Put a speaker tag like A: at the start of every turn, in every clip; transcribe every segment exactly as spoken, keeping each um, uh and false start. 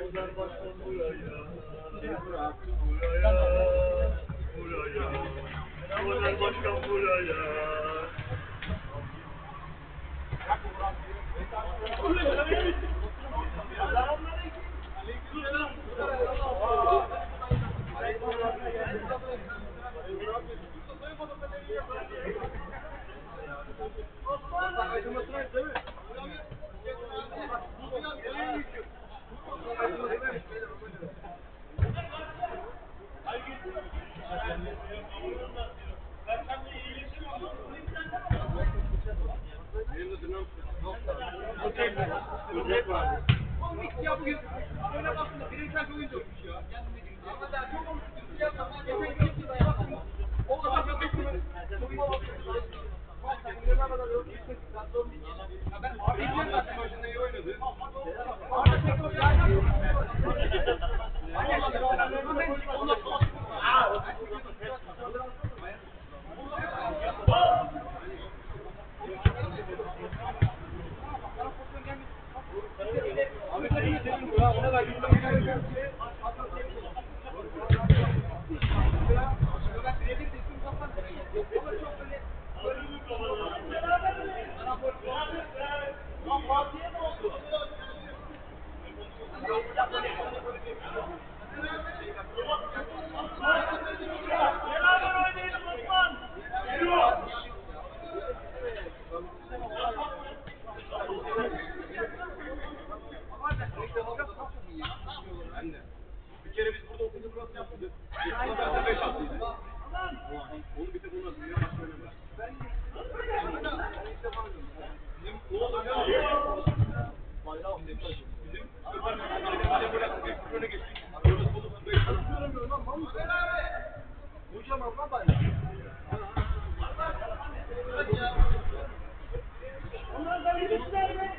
A: Buradan baştan buraya, buraya, buraya, buradan baştan buraya.
B: Ya bugün öyle baktığında bireysel bir oyun dönmüş ya. Ama daha çok olmuş. Geçen gün gittim de yaptım. O kadar çok beklemedim. Ben abi izliyorum zaten başında iyi oynadı. Arda tekrar geldi. Ondan sonra bir kere biz burada okuduk nasıl yaptık? Geçen beş attıydı. Onu bir tek onu atıyor. Ben bizim ne oldu ya? Bayrağı bizim özel böyle böyle geçtik. Orası bulup beş hocam Allah bayrağı.
A: Onlar da yürüsler mi?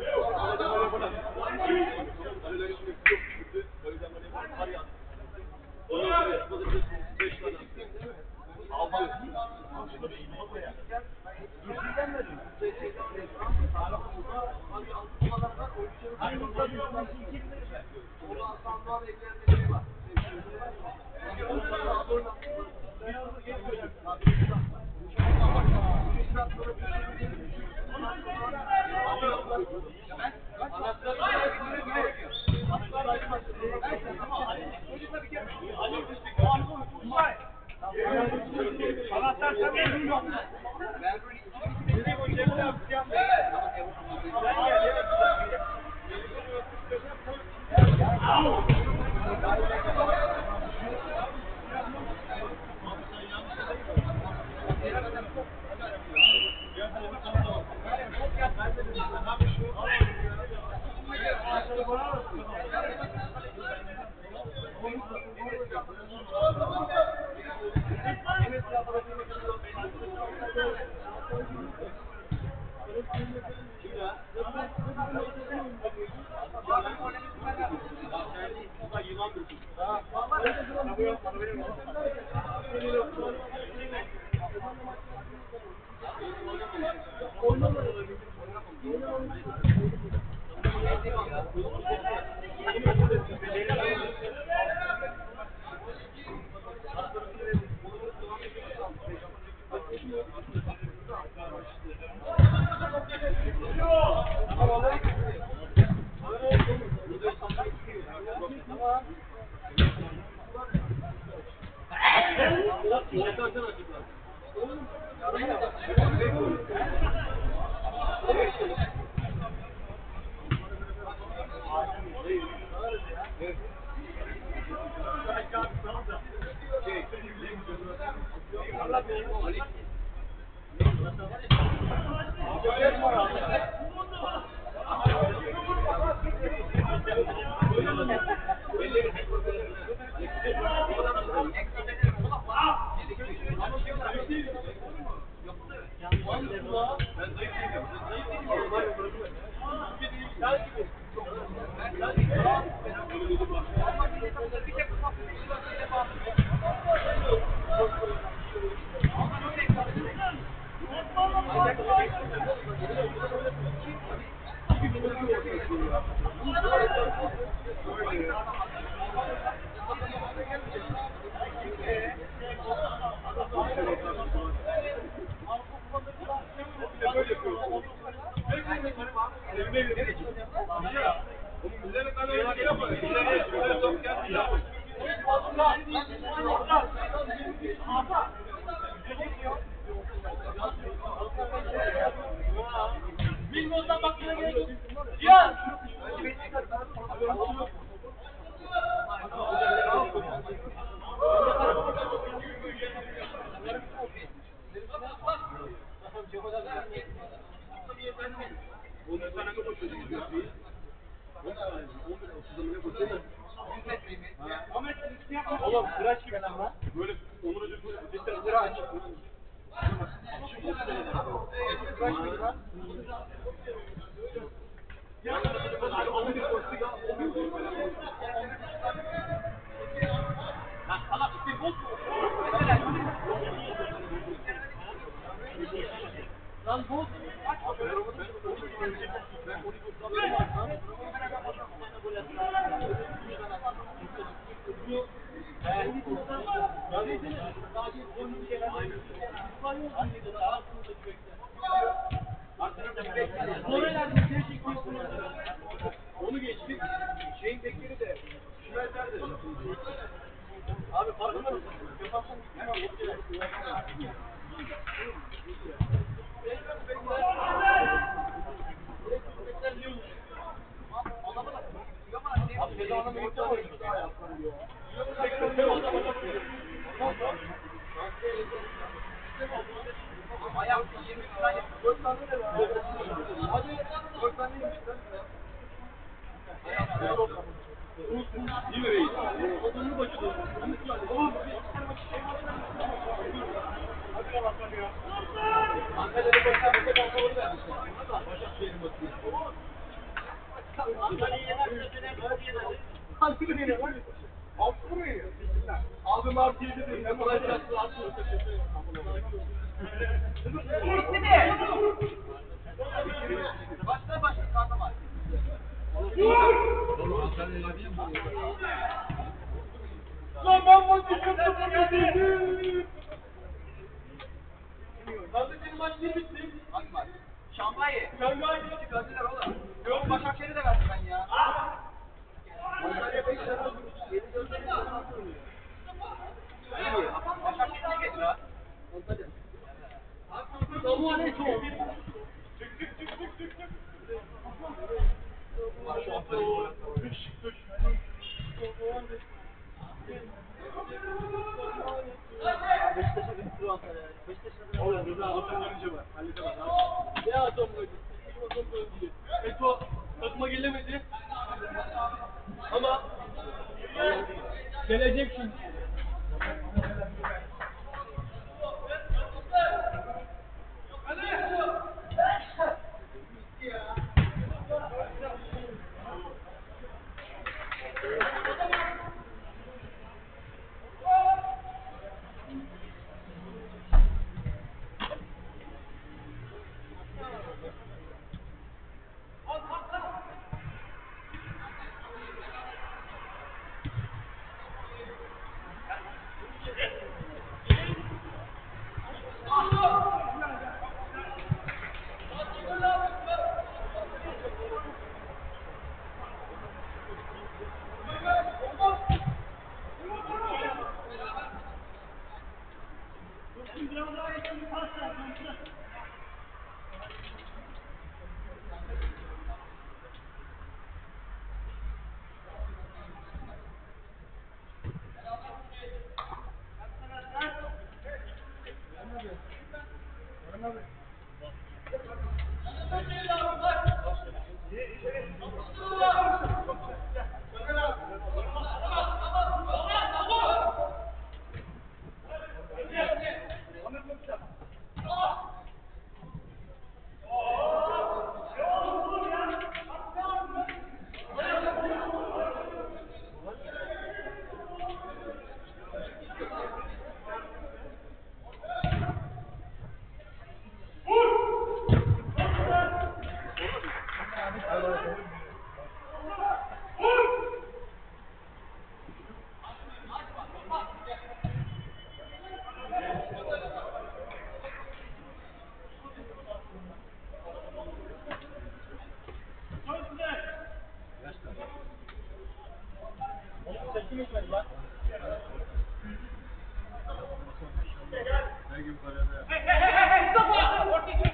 A: Anahtar sen memnun ol.
B: Thank you. Bilmiyorsan bak şuna gerek yok. Cihan!
C: Oğlum kıraç gibi lan lan. Böyle Onur Hoca cidden kıraç. Kıraç gibi lan.
B: Lan bu
C: Onu geçtik. Şeyin bekleri de Şümerler de. Abi farkında mısın? Yaparsan abi Feda Hanım'ı yoksa
B: ayak yirmi saniye.
C: dört tane de var. Hadi dört tane yemiş lan. Değil mi reis? Odunlu başı da. Hadi ya bakalım ya. Antalya'da başka bir tek alkoları vermişler. Başakşehir'in bakıyor.
A: Antalya'yı yenerse ne kadar yener?
C: Altı mı yeniyor lan? Altı mı yeniyor? Abi Martı yedi değil. Ne kolay şanslı altı mı?
B: Bitti mi? Başla başla karnım var.
C: Lan ben maçı yapamadım. Nasıl senin maç ne bitti?
B: Hangi maç? Şampanya.
C: Şangay.
B: Verdiler oğlum. Yok Başakşehir'e de verdim ben ya.
C: Antalya beş tane aldı. Yedi dört tane
B: Başakşehir'e getir ha.
C: Antalya. Samu Aleyküm. Çık çık çık çık çık çık. Şu Antalya'yı düş düş.
B: Beşiktaş'a bir sürü Antalya. Beşiktaş'a
C: Oğlum Rıza atom görünce var. Halledemez abi. Ne atom koydu? Atom koydu. Eto takıma gelemedi. Ama gelecek şimdi. Üstümüz var lan.
D: Ne gibi parada?
B: Hey hey hey hey Mustafa! Ortaya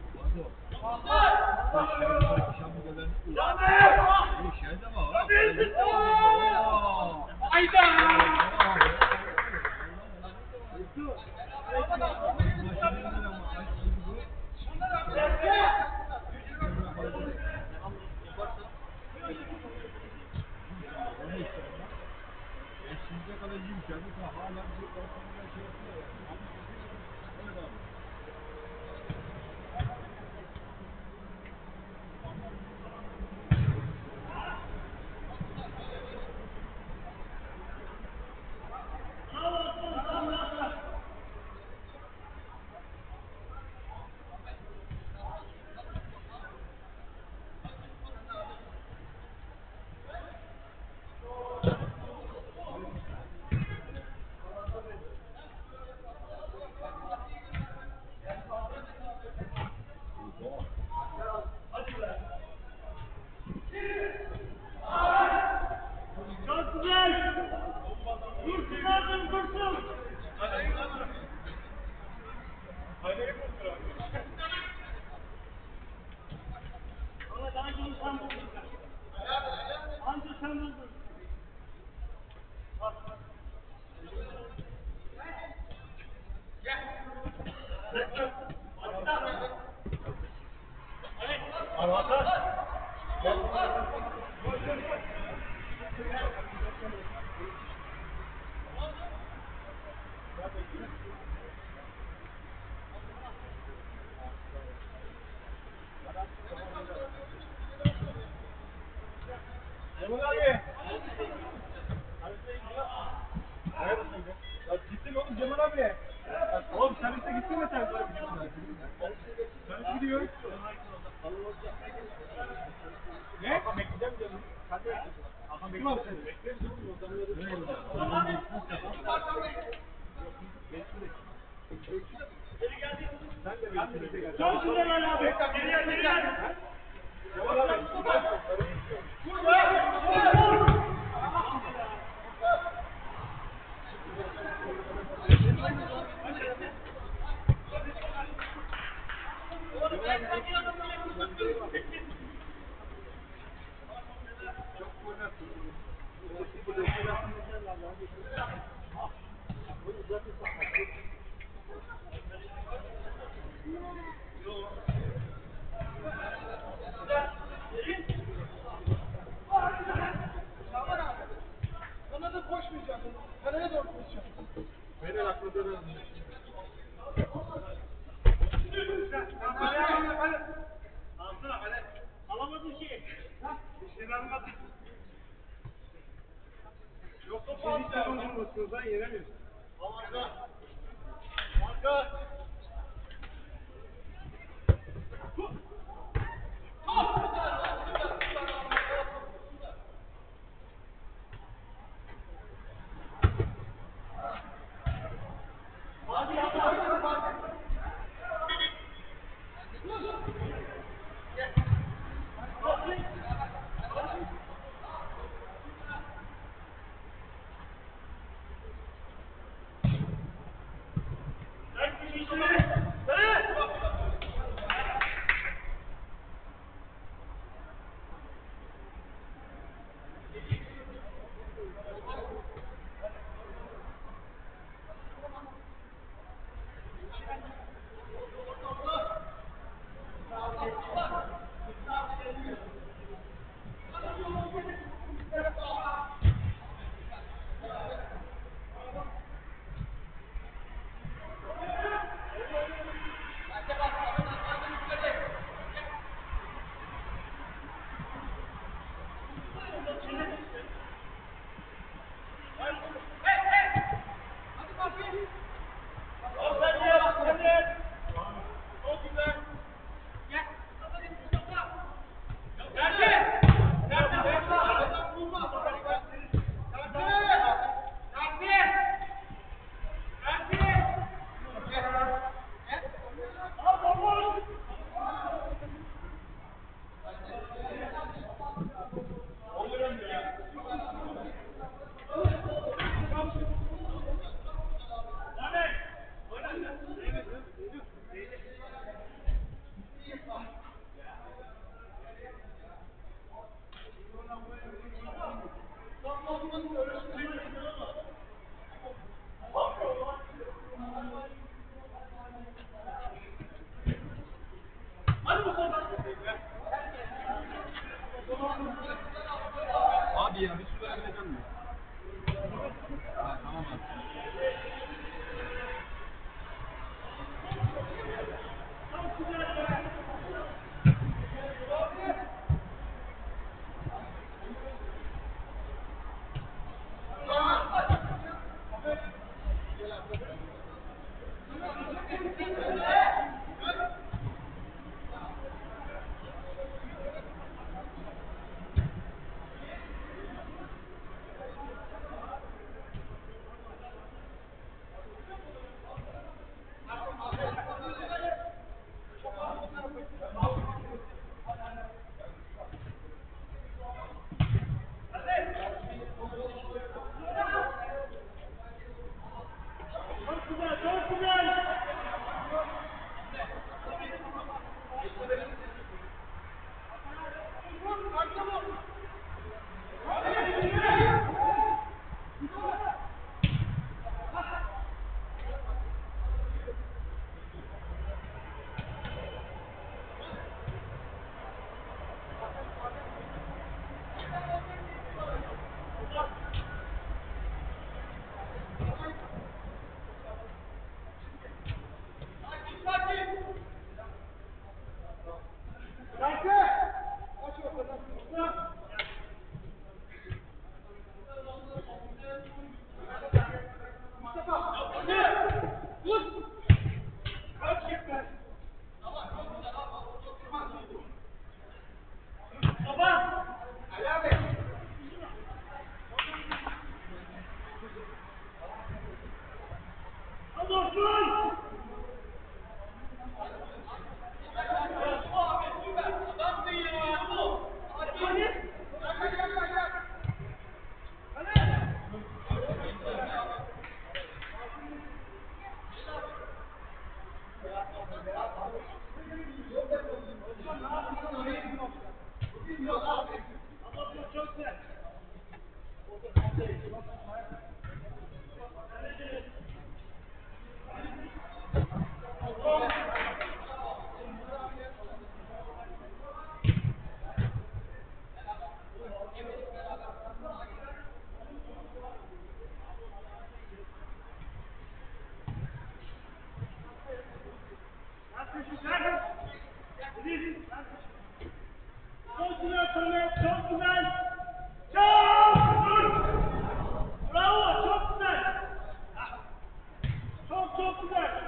D: Şimdiye kadar iyi bir şeydi. Hala bir ortamda şey yapıyor. Evet abi.
A: Çok güzel. Dursun lazım dursun. Ama daha önce sen buldun. Anca sen buldun.
C: Cemal abi. Ya gittin oğlum Cemal abi. Ya, oğlum servise gittin mi sen? Servis gidiyor. Ne? Bekleyeceğim canım. Sen de bekleyeceksin. Kim abi seni? Bekleriz oğlum. Sen de bekle.
A: Çok güzel Ali abi. Geriye geriye.
C: Cemal abi.
B: Bana da koşmayacaksın. Kaleye doğru koşacaksın.
C: Beyler atladığınız
A: Alsana kale. Alamadın ki. İşte almadın.
C: Yok topu almışsınız lan yenemiyorsun.
A: Marka. Marka. Hadi hadi. Sen bir şey
D: iyi ya. Bir su verebilecek mi? Ha, tamam abi.
A: Çok güzel, çok güzel. Hadi Osman! Çok güzel. Çok güzel Samet, çok güzel. Çok güzel. Bravo, çok güzel. Çok çok güzel.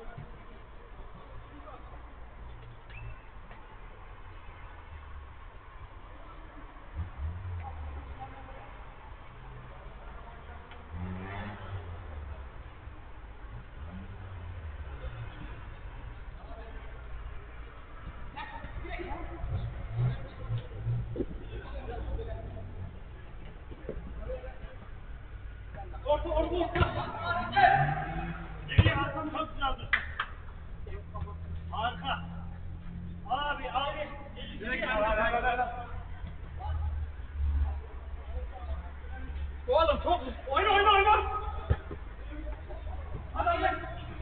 A: Orta, orta, orta. Geriye Hakan çok güzel dur. Harika. Abi, abi. Direkt ver, ver, ver, ver. Oğlum çok oyna, oyna, oyna. Hadi hadi.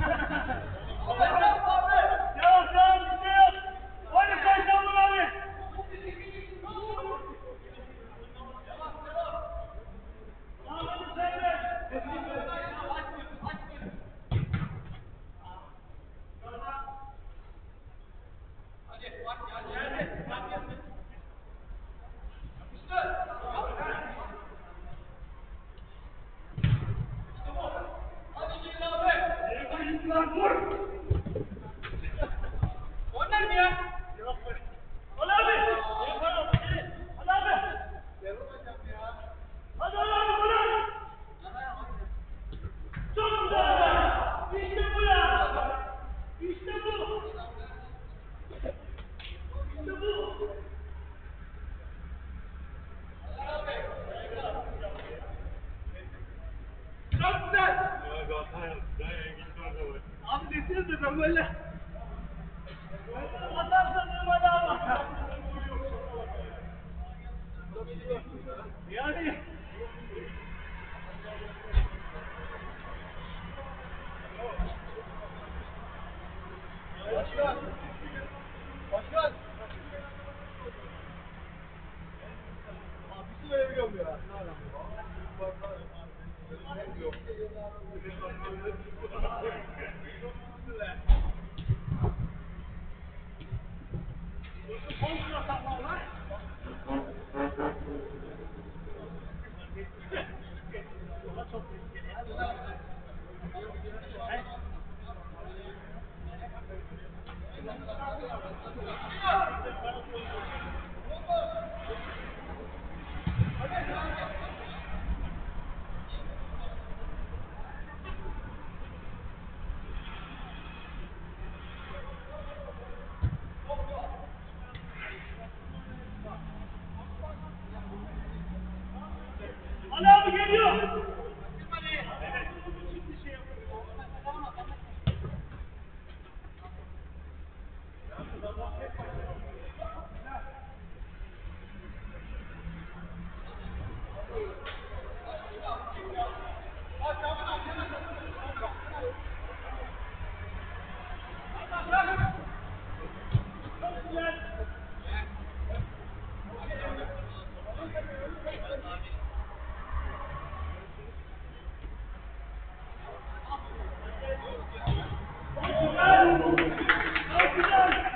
A: Devam, devam, bir şey yok. Oyna sen Şamur abi. Devam hadi sen de. Vur!
B: Oynar mı ya?
A: Yok be. Ali abi! Hadi abi! Hadi abi! Hadi Ali abi, hadi! Çok güzel! İşte bu ya! İşte bu! İşte bu! Çok güzel! Abi desenize ben böyle... Atarsın Mehmet abi! Yani...
B: Başkan. Başkan. Abi
D: verebiliyorum ya.
A: Kontrol saklarlar. O da çok tehlikeli ya. He? Ali abi geliyor. Şimdi şey yapıyor. Çok güzel. Çok güzel. Çok güzel.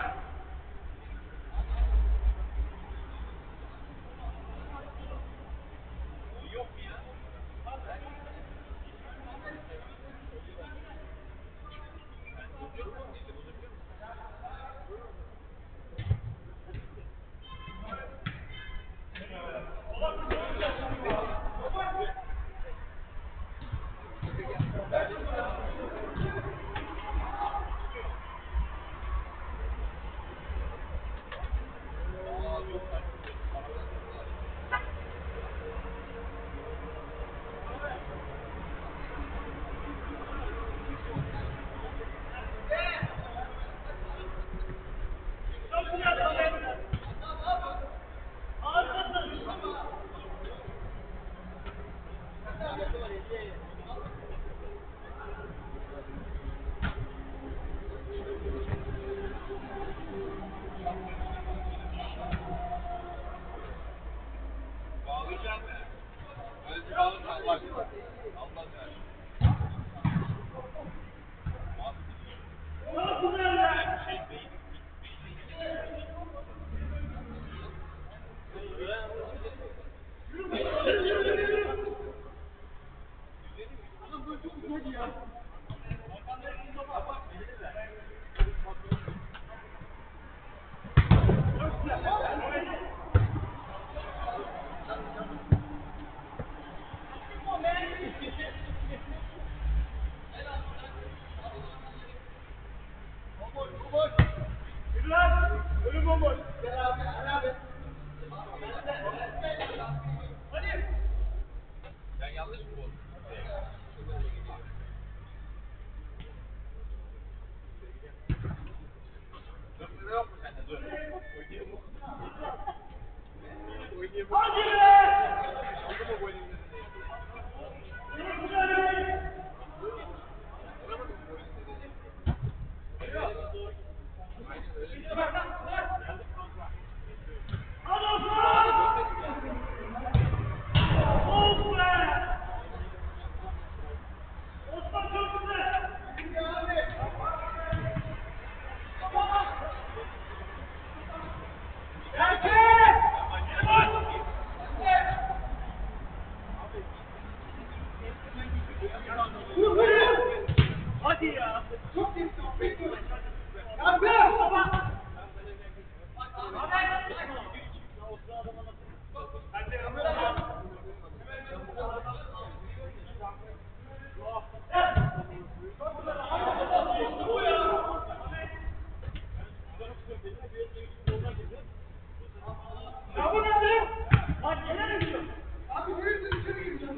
A: Çok güzel. Harikasın.
D: Bağlayacağım ya. Öyle bir bağlı Allah aşkına. Allah aşkına.
A: Çok güzel be. Yürü lan. Ölüm bomboş. Hadi.
D: Sen yanlış mı buldun? Dur, ne yok mu sende? Dur. Oynayayım mı? Oynayayım mı?
A: Hadi be.
D: Oldu mu bu oyunun?
A: Çok güzel. Hadi Osman. Of be. Osman çok güzel. Erkek. Hadi ya. Çok iyi. Hadi. Baba. Ya bu ne? Bak gene mi diyor? Abi yürüsün içeri gireceğim.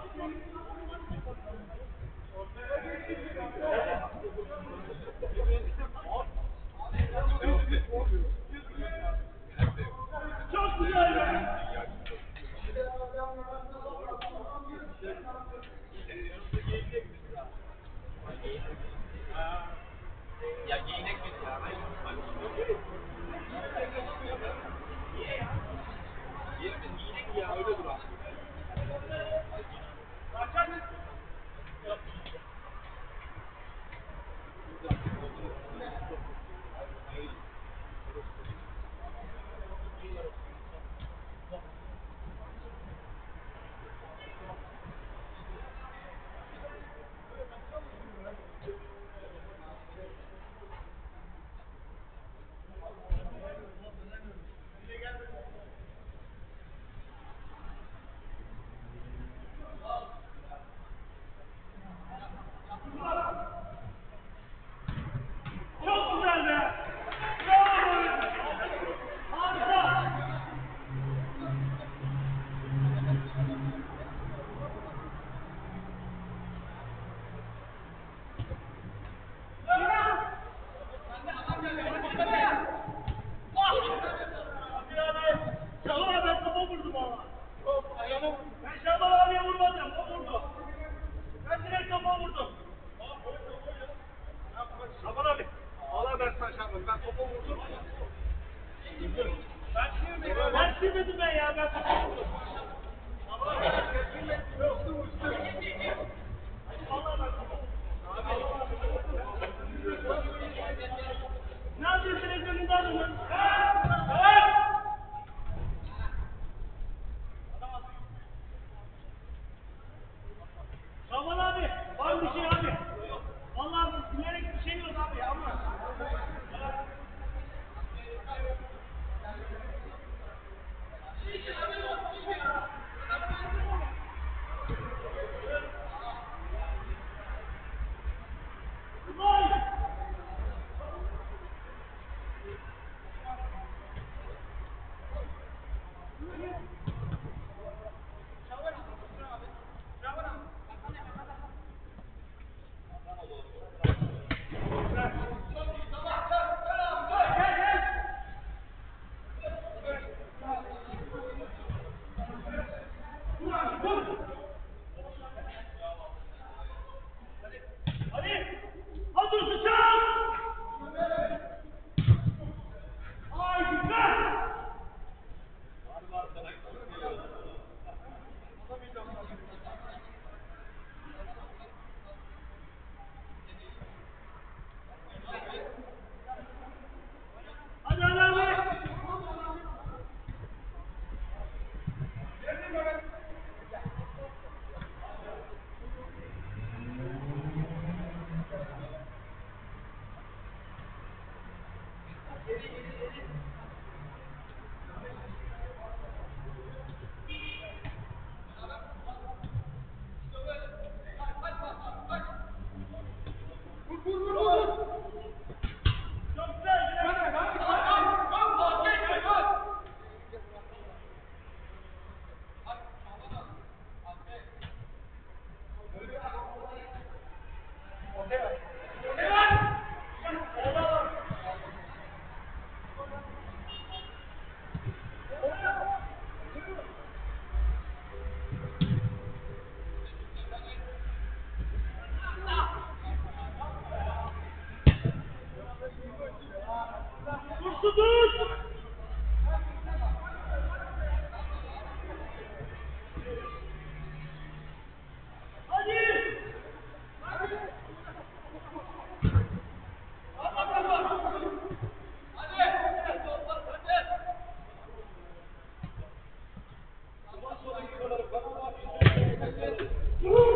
A: Çok güzel be.
D: Ya giyinek mi? Yerimiz giyinek ya öyle dur.
A: Hadi. Hazır sıçan. Ay güzel. Hadi hadi hadi. Çok güzel. Kursu tut. Hadi. Hadi.